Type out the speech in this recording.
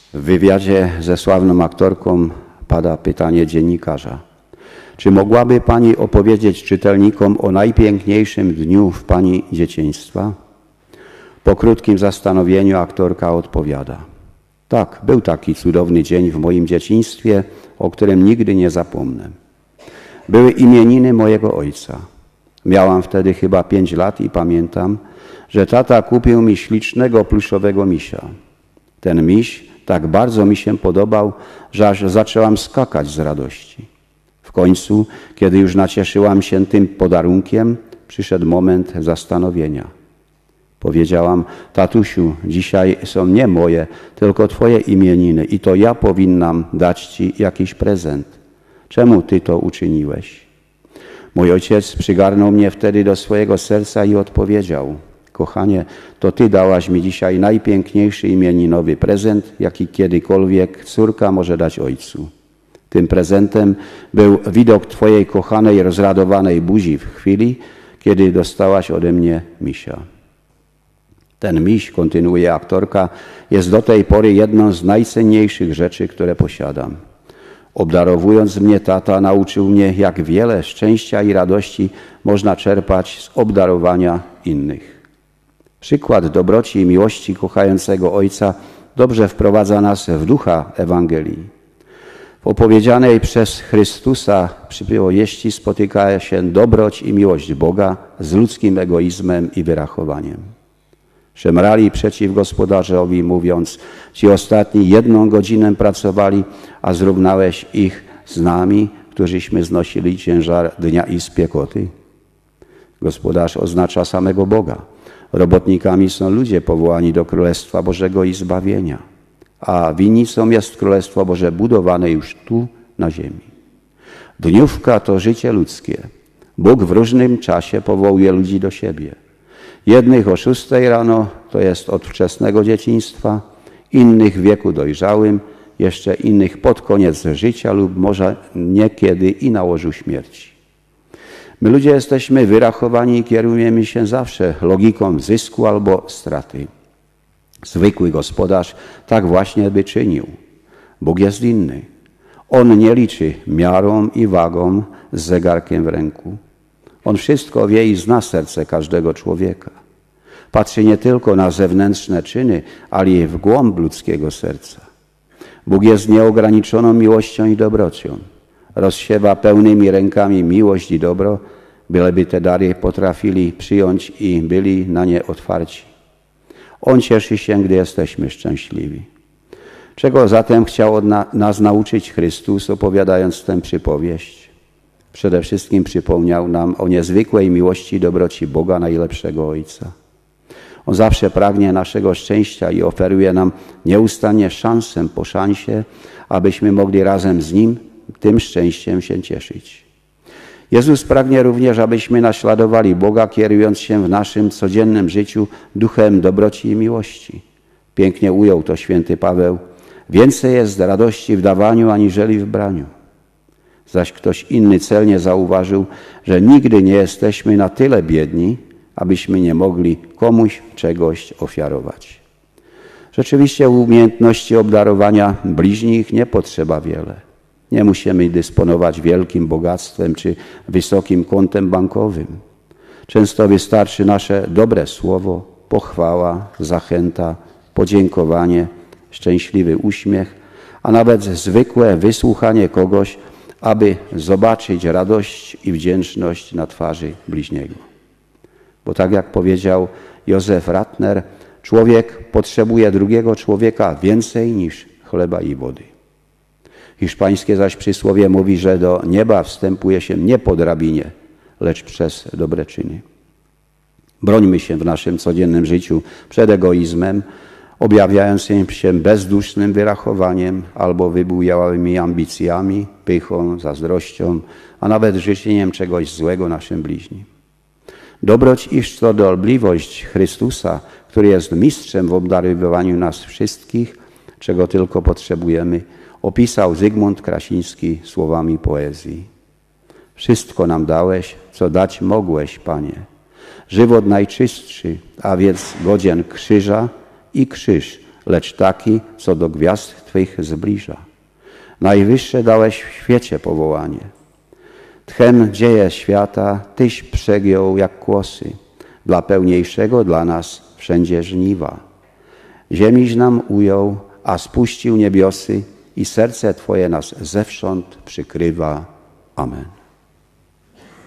W wywiadzie ze sławną aktorką pada pytanie dziennikarza. Czy mogłaby Pani opowiedzieć czytelnikom o najpiękniejszym dniu w Pani dzieciństwa? Po krótkim zastanowieniu aktorka odpowiada. Tak, był taki cudowny dzień w moim dzieciństwie, o którym nigdy nie zapomnę. Były imieniny mojego ojca. Miałam wtedy chyba 5 lat i pamiętam, że tata kupił mi ślicznego pluszowego misia. Ten miś tak bardzo mi się podobał, że aż zaczęłam skakać z radości. W końcu, kiedy już nacieszyłam się tym podarunkiem, przyszedł moment zastanowienia. Powiedziałam, tatusiu, dzisiaj są nie moje, tylko Twoje imieniny i to ja powinnam dać Ci jakiś prezent. Czemu Ty to uczyniłeś? Mój ojciec przygarnął mnie wtedy do swojego serca i odpowiedział, kochanie, to Ty dałaś mi dzisiaj najpiękniejszy imieninowy prezent, jaki kiedykolwiek córka może dać ojcu. Tym prezentem był widok Twojej kochanej, rozradowanej buzi w chwili, kiedy dostałaś ode mnie misia. Ten miś, kontynuuje aktorka, jest do tej pory jedną z najcenniejszych rzeczy, które posiadam. Obdarowując mnie tata, nauczył mnie, jak wiele szczęścia i radości można czerpać z obdarowania innych. Przykład dobroci i miłości kochającego Ojca dobrze wprowadza nas w ducha Ewangelii. W opowiedzianej przez Chrystusa przypowieści spotyka się dobroć i miłość Boga z ludzkim egoizmem i wyrachowaniem. Szemrali przeciw gospodarzowi, mówiąc, ci ostatni 1 godzinę pracowali, a zrównałeś ich z nami, którzyśmy znosili ciężar dnia i spiekoty. Gospodarz oznacza samego Boga. Robotnikami są ludzie powołani do Królestwa Bożego i zbawienia, a winnicą jest Królestwo Boże budowane już tu na ziemi. Dniówka to życie ludzkie. Bóg w różnym czasie powołuje ludzi do siebie. Jednych o 6 rano, to jest od wczesnego dzieciństwa, innych w wieku dojrzałym, jeszcze innych pod koniec życia lub może niekiedy i na łożu śmierci. My ludzie jesteśmy wyrachowani i kierujemy się zawsze logiką zysku albo straty. Zwykły gospodarz tak właśnie by czynił. Bóg jest inny. On nie liczy miarą i wagą z zegarkiem w ręku. On wszystko wie i zna serce każdego człowieka. Patrzy nie tylko na zewnętrzne czyny, ale i w głąb ludzkiego serca. Bóg jest nieograniczoną miłością i dobrocią. Rozsiewa pełnymi rękami miłość i dobro, byleby te dary potrafili przyjąć i byli na nie otwarci. On cieszy się, gdy jesteśmy szczęśliwi. Czego zatem chciał od nas nauczyć Chrystus, opowiadając tę przypowieść? Przede wszystkim przypomniał nam o niezwykłej miłości i dobroci Boga, najlepszego Ojca. On zawsze pragnie naszego szczęścia i oferuje nam nieustannie szansę po szansie, abyśmy mogli razem z Nim tym szczęściem się cieszyć. Jezus pragnie również, abyśmy naśladowali Boga, kierując się w naszym codziennym życiu duchem dobroci i miłości. Pięknie ujął to święty Paweł. Więcej jest radości w dawaniu, aniżeli w braniu. Zaś ktoś inny celnie zauważył, że nigdy nie jesteśmy na tyle biedni, abyśmy nie mogli komuś czegoś ofiarować. Rzeczywiście umiejętności obdarowania bliźnich nie potrzeba wiele. Nie musimy dysponować wielkim bogactwem czy wysokim kontem bankowym. Często wystarczy nasze dobre słowo, pochwała, zachęta, podziękowanie, szczęśliwy uśmiech, a nawet zwykłe wysłuchanie kogoś, aby zobaczyć radość i wdzięczność na twarzy bliźniego. Bo tak jak powiedział Józef Ratner, człowiek potrzebuje drugiego człowieka więcej niż chleba i wody. Hiszpańskie zaś przysłowie mówi, że do nieba wstępuje się nie po drabinie, lecz przez dobre czyny. Brońmy się w naszym codziennym życiu przed egoizmem, objawiając się bezdusznym wyrachowaniem albo wybujałymi ambicjami, pychą, zazdrością, a nawet życzeniem czegoś złego naszym bliźnim. Dobroć i szczodrobliwość Chrystusa, który jest mistrzem w obdarowywaniu nas wszystkich, czego tylko potrzebujemy, opisał Zygmunt Krasiński słowami poezji. Wszystko nam dałeś, co dać mogłeś, Panie. Żywot najczystszy, a więc godzien krzyża i krzyż, lecz taki, co do gwiazd Twych zbliża. Najwyższe dałeś w świecie powołanie. Tchem dzieje świata Tyś przegiął jak kłosy, dla pełniejszego dla nas wszędzie żniwa. Ziemiś nam ujął, a spuścił niebiosy i serce Twoje nas zewsząd przykrywa. Amen.